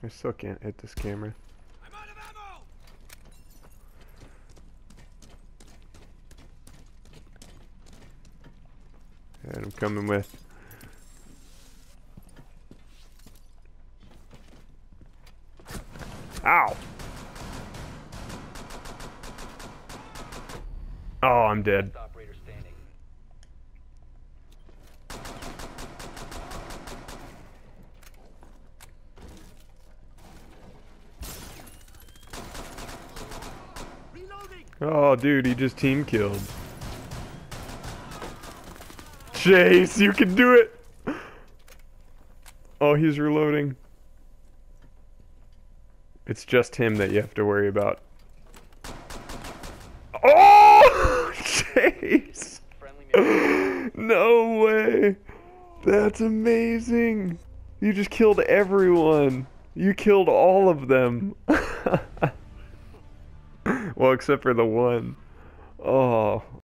I still can't hit this camera. I'm out of ammo! And I'm coming with. Ow! Oh, I'm dead. Operator standing. Reloading! Oh, dude, he just team killed. Chase, you can do it! Oh, he's reloading. It's just him that you have to worry about. Oh! Chase! No way! That's amazing! You just killed everyone! You killed all of them! Well, except for the one. Oh.